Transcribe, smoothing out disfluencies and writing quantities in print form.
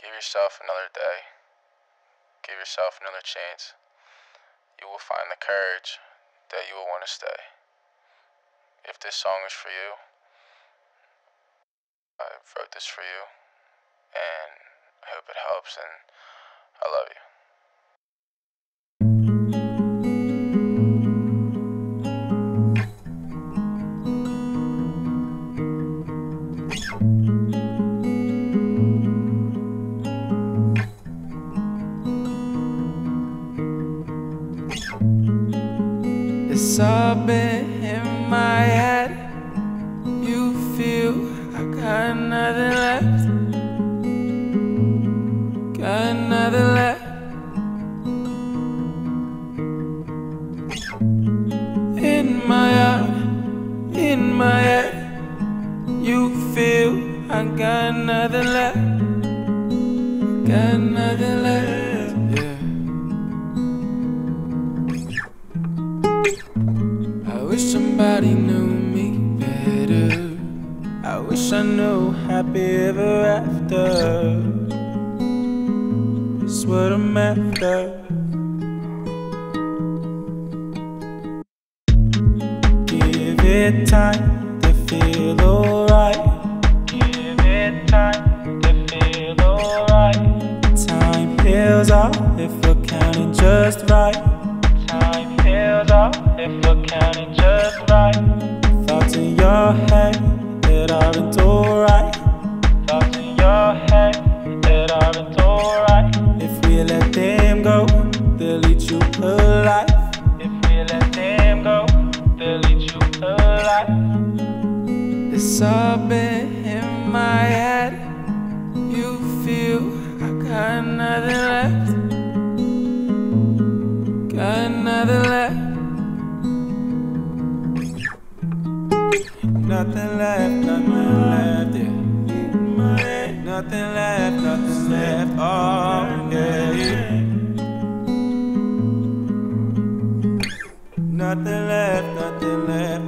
Give yourself another day. Give yourself another chance. You will find the courage that you will want to stay. If this song is for you, I wrote this for you, and I hope it helps, and I love you. It's all been in my head. You feel I got nothing left. Got nothing left. In my heart, in my head. You feel I got nothing left. Got nothing left. Yeah. I wish somebody knew me better. I wish I knew happy ever after. It's what I'm after. Give it time to feel alright. Give it time to feel alright. Time heals all if we're counting just right. Time heals all if we're counting just right. Thoughts in your head that aren't alright. Thoughts in your head that aren't alright. If we let them go, they'll eat you alive. If we let them go, they'll eat you alive. It's all been in my head. You feel I got nothing left. Got nothing left. Nothing left, nothing left, yeah. Nothing left, nothing left, oh yeah. Nothing left, nothing left.